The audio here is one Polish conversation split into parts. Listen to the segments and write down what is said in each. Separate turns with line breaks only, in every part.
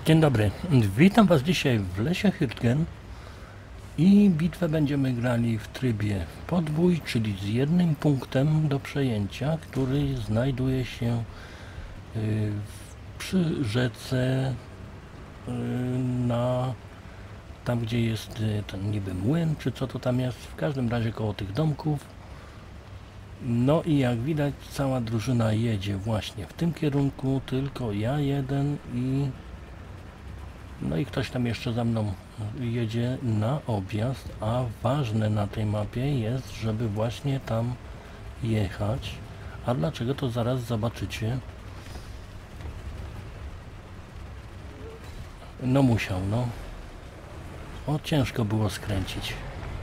Dzień dobry, witam Was dzisiaj w lesie Hürtgen i bitwę będziemy grali w trybie podwój, czyli z jednym punktem do przejęcia, który znajduje się przy rzece, tam gdzie jest ten niby młyn, czy co to tam jest, w każdym razie koło tych domków. No i jak widać cała drużyna jedzie właśnie w tym kierunku, tylko ja jeden no i ktoś tam jeszcze za mną jedzie na objazd, a ważne na tej mapie jest, żeby właśnie tam jechać. A dlaczego, to zaraz zobaczycie. No musiał, no. O, ciężko było skręcić.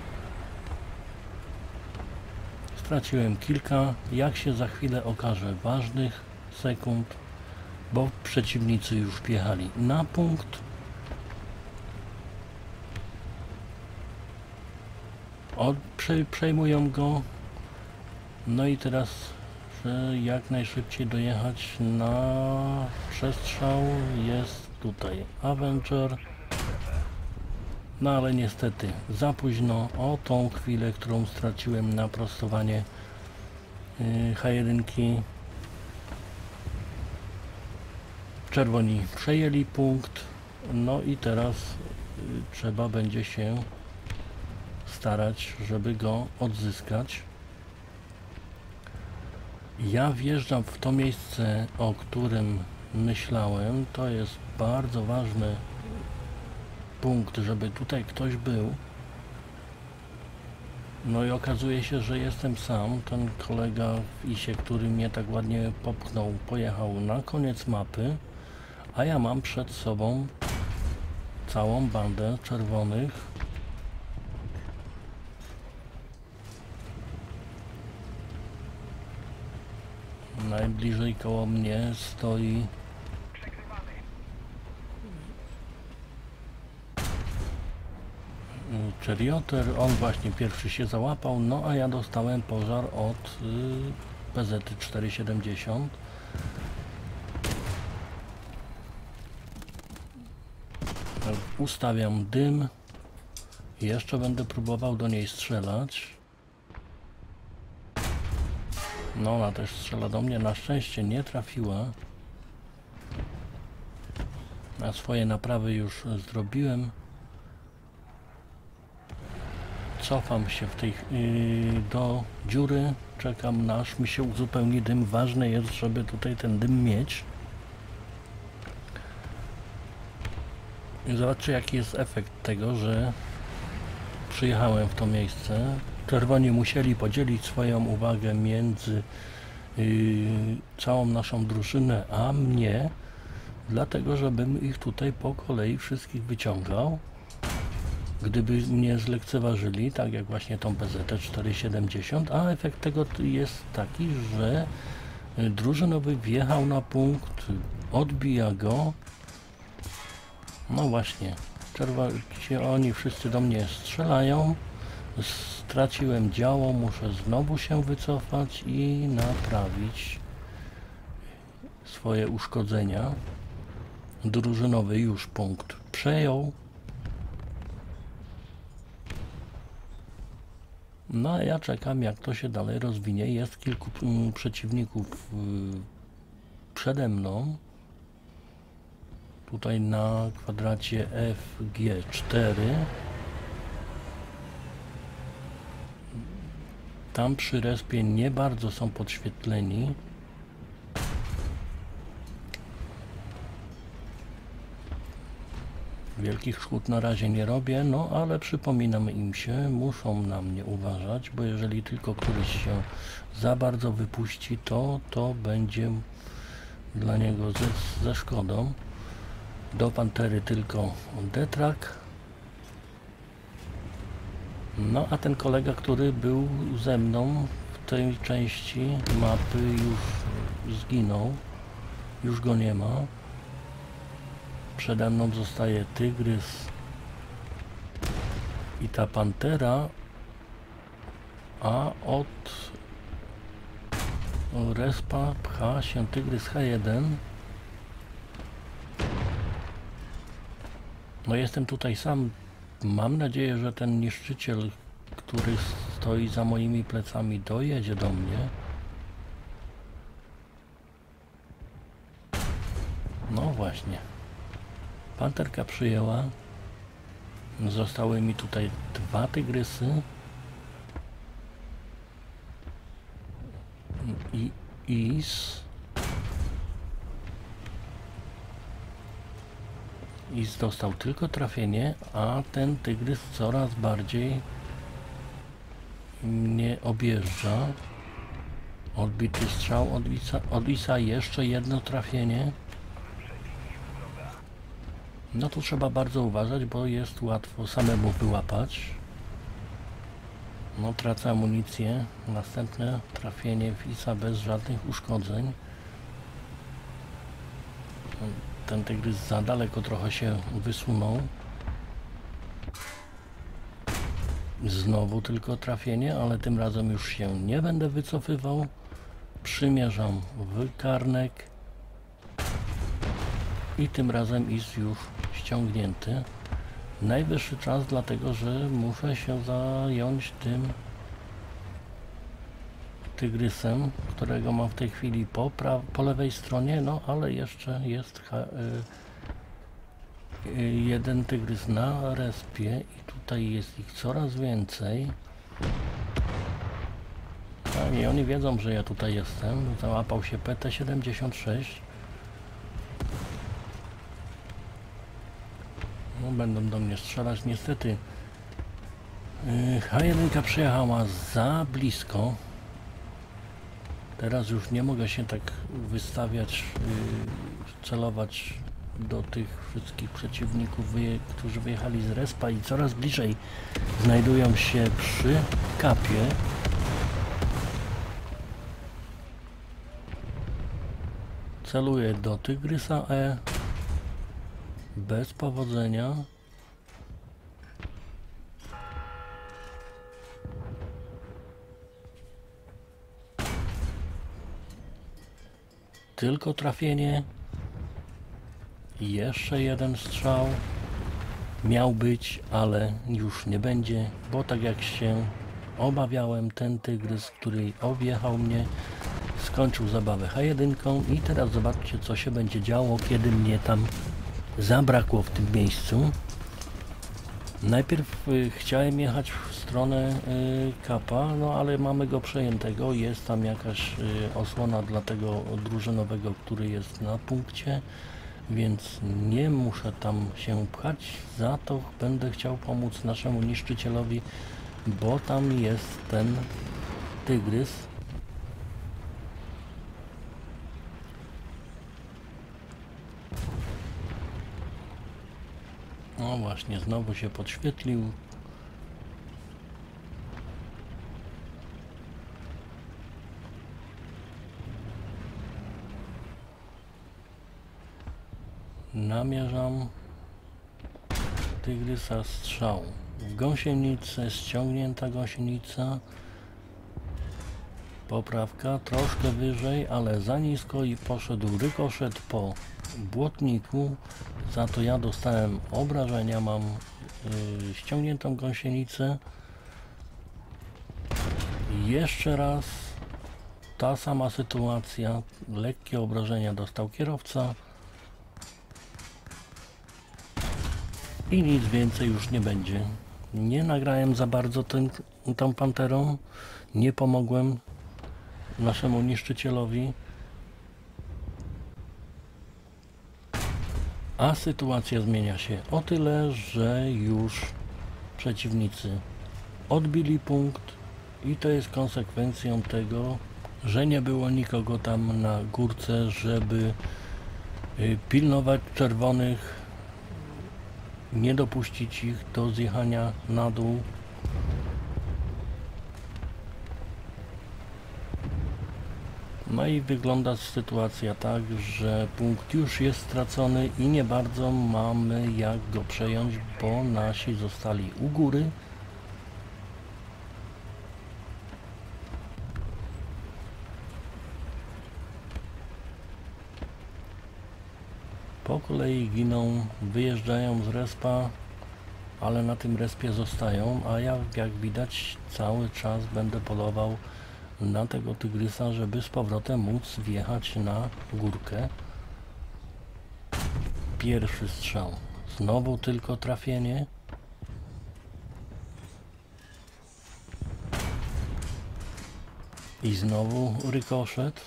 Straciłem kilka, jak się za chwilę okaże, ważnych sekund, bo przeciwnicy już wjechali na punkt. Przejmują go. No i teraz, że jak najszybciej dojechać na przestrzał, jest tutaj Avenger. No ale niestety za późno, o tą chwilę, którą straciłem na prostowanie H1. Czerwoni przejęli punkt, no i teraz trzeba będzie się starać, żeby go odzyskać. Ja wjeżdżam w to miejsce, o którym myślałem. To jest bardzo ważny punkt, żeby tutaj ktoś był. No i okazuje się, że jestem sam. Ten kolega w ISie, który mnie tak ładnie popchnął, pojechał na koniec mapy, a ja mam przed sobą całą bandę czerwonych. Najbliżej koło mnie stoi Charioter, on właśnie pierwszy się załapał, no a ja dostałem pożar od PZ-470. Ustawiam dym, jeszcze będę próbował do niej strzelać. No ona też strzela do mnie, na szczęście nie trafiła. Na swoje naprawy już zrobiłem. Cofam się do dziury, czekam aż mi się uzupełni dym. Ważne jest, żeby tutaj ten dym mieć. I zobaczcie, jaki jest efekt tego, że przyjechałem w to miejsce. Czerwoni musieli podzielić swoją uwagę między całą naszą drużynę a mnie, dlatego żebym ich tutaj po kolei wszystkich wyciągał. Gdyby mnie zlekceważyli, tak jak właśnie tą PZ-470, a efekt tego jest taki, że drużynowy wjechał na punkt, odbija go. No właśnie, oni wszyscy do mnie strzelają. Straciłem działo, muszę znowu się wycofać i naprawić swoje uszkodzenia. Drużynowy już punkt przejął. No a ja czekam, jak to się dalej rozwinie. Jest kilku przeciwników przede mną. Tutaj na kwadracie FG4. Tam przy respie nie bardzo są podświetleni. Wielkich szkód na razie nie robię, no ale przypominam im się, muszą na mnie uważać, bo jeżeli tylko któryś się za bardzo wypuści, to będzie dla niego ze szkodą. Do Pantery tylko detrak. No a ten kolega, który był ze mną w tej części mapy, już zginął. Już go nie ma. Przede mną zostaje Tygrys i ta Pantera, a od respa pcha się Tygrys H1. No jestem tutaj sam. Mam nadzieję, że ten niszczyciel, który stoi za moimi plecami, dojedzie do mnie. No właśnie. Panterka przyjęła. Zostały mi tutaj 2 tygrysy. I Is dostał tylko trafienie, a ten tygrys coraz bardziej mnie objeżdża. Odbity strzał od Isa, jeszcze jedno trafienie. No tu trzeba bardzo uważać, bo jest łatwo samemu wyłapać. No tracę amunicję. Następne trafienie w Isa bez żadnych uszkodzeń. Ten tygrys za daleko trochę się wysunął. Znowu tylko trafienie, ale tym razem już się nie będę wycofywał. Przymierzam w karnek. I tym razem Is już ściągnięty. Najwyższy czas, dlatego że muszę się zająć tym tygrysem, którego mam w tej chwili po lewej stronie, no ale jeszcze jest jeden tygrys na respie i tutaj jest ich coraz więcej. I oni wiedzą, że ja tutaj jestem. Załapał się PT-76. No, będą do mnie strzelać niestety. H1 przyjechała za blisko. Teraz już nie mogę się tak wystawiać, celować do tych wszystkich przeciwników, którzy wyjechali z respa i coraz bliżej znajdują się przy kapie. Celuję do Tygrysa E. Bez powodzenia. Tylko trafienie. Jeszcze jeden strzał. Miał być, ale już nie będzie, bo tak jak się obawiałem, ten tygrys, który objechał mnie, skończył zabawę H1 i teraz zobaczcie, co się będzie działo, kiedy mnie tam zabrakło w tym miejscu. Najpierw chciałem jechać w stronę kapa, no ale mamy go przejętego, jest tam jakaś osłona dla tego drużynowego, który jest na punkcie, więc nie muszę tam się pchać, za to będę chciał pomóc naszemu niszczycielowi, bo tam jest ten tygrys. No właśnie, znowu się podświetlił. Namierzam tygrysa, strzał w gąsienicę, ściągnięta gąsienica. Poprawka troszkę wyżej, ale za nisko i poszedł rykoszet po błotniku. Za to ja dostałem obrażenia, mam ściągniętą gąsienicę. Jeszcze raz ta sama sytuacja, lekkie obrażenia dostał kierowca i nic więcej już nie będzie. Nie nagrałem za bardzo tą panterą, nie pomogłem naszemu niszczycielowi, a sytuacja zmienia się o tyle, że już przeciwnicy odbili punkt i to jest konsekwencją tego, że nie było nikogo tam na górce, żeby pilnować czerwonych, nie dopuścić ich do zjechania na dół. No i wygląda sytuacja tak, że punkt już jest stracony i nie bardzo mamy jak go przejąć, bo nasi zostali u góry. po kolei giną, wyjeżdżają z respa, ale na tym respie zostają, a ja, jak widać, cały czas będę polował na tego tygrysa, żeby z powrotem móc wjechać na górkę. Pierwszy strzał, znowu tylko trafienie. I znowu rykoszet.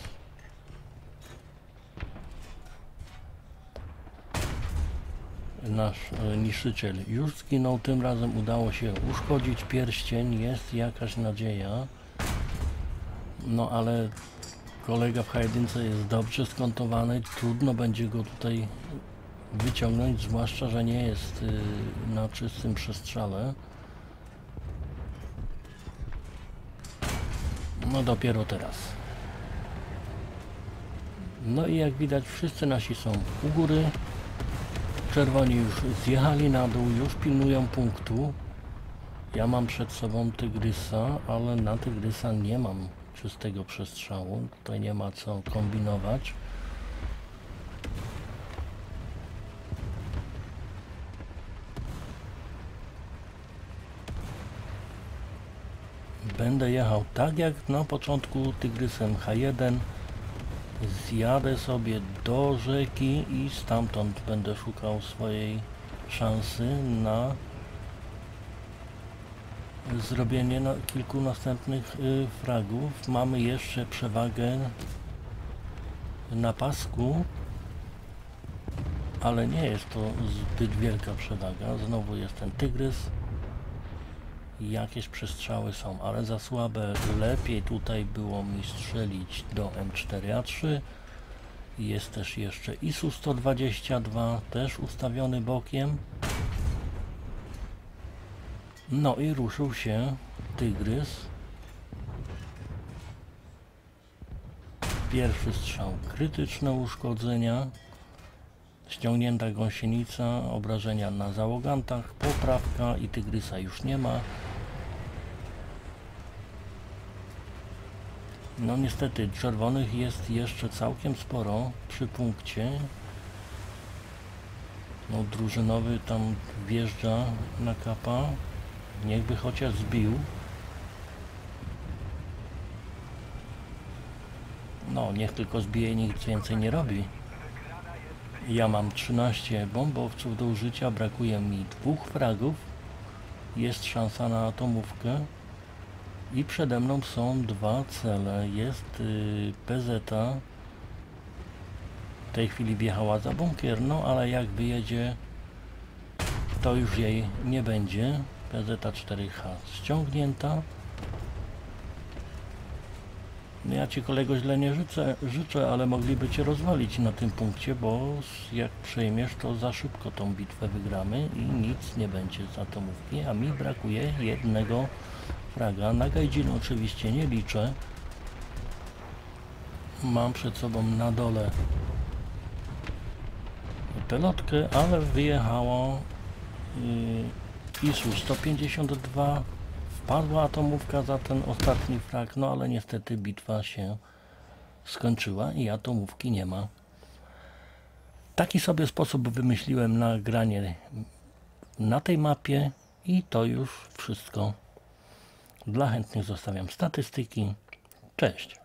Nasz niszczyciel już zginął, tym razem udało się uszkodzić pierścień, jest jakaś nadzieja. No ale kolega w H1 jest dobrze skontowany, trudno będzie go tutaj wyciągnąć, zwłaszcza że nie jest na czystym przestrzale. No dopiero teraz. No i jak widać, wszyscy nasi są u góry. Czerwoni już zjechali na dół, już pilnują punktu. Ja mam przed sobą tygrysa, ale na tygrysa nie mam czystego przestrzału. Tutaj nie ma co kombinować. Będę jechał tak jak na początku tygrysem H1. Zjadę sobie do rzeki i stamtąd będę szukał swojej szansy na zrobienie kilku następnych fragów. Mamy jeszcze przewagę na pasku, ale nie jest to zbyt wielka przewaga. Znowu jest ten tygrys. Jakieś przestrzały są, ale za słabe. Lepiej tutaj było mi strzelić do M4A3. Jest też jeszcze ISU-122, też ustawiony bokiem. No i ruszył się tygrys. Pierwszy strzał, krytyczne uszkodzenia, ściągnięta gąsienica, obrażenia na załogantach, poprawka i tygrysa już nie ma. No niestety czerwonych jest jeszcze całkiem sporo przy punkcie. No drużynowy tam wjeżdża na kapa. Niechby chociaż zbił. No niech tylko zbije, nic więcej nie robi. Ja mam 13 bombowców do użycia, brakuje mi 2 fragów. Jest szansa na atomówkę. I przede mną są 2 cele. Jest PZ. W tej chwili wjechała za bunkier, no ale jak wyjedzie, to już jej nie będzie. PZ-4H ściągnięta. No ja Ci, kolego, źle nie życzę, ale mogliby Cię rozwalić na tym punkcie, bo jak przejmiesz, to za szybko tą bitwę wygramy i nic nie będzie z atomówki, a mi brakuje jednego fraga. Na Gaijin oczywiście nie liczę. Mam przed sobą na dole pelotkę, ale wyjechało ISU-152. Wpadła atomówka za ten ostatni frag, no ale niestety bitwa się skończyła i atomówki nie ma. Taki sobie sposób wymyśliłem na granie na tej mapie i to już wszystko. Dla chętnych zostawiam statystyki. Cześć!